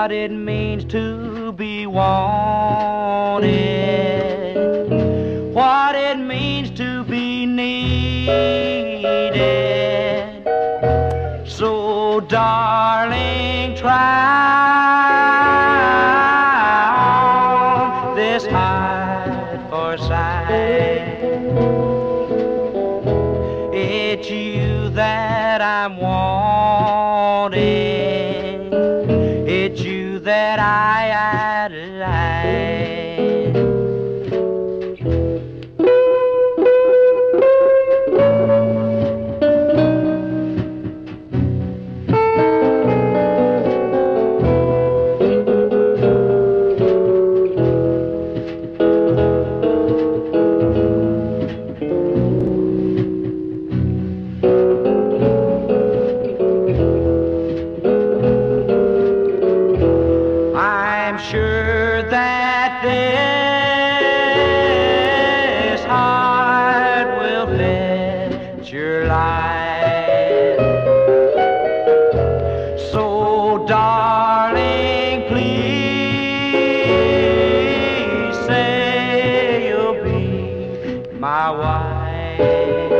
what it means to be wanted, what it means to be needed. So darling, try on this hide for sight. It's you that I'm wanting, it's you that I idolize. I'm sure that this heart will fit your life. So darling, please say you'll be my wife.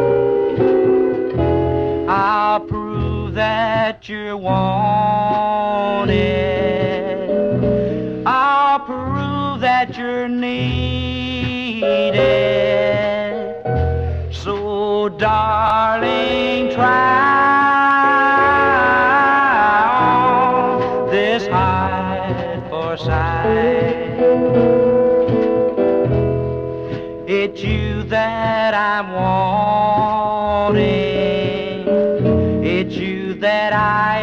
I'll prove that you're wanted, I'll prove that you're needed. So darling, try on this hide for sight. It's you that I'm wanting, it's you that I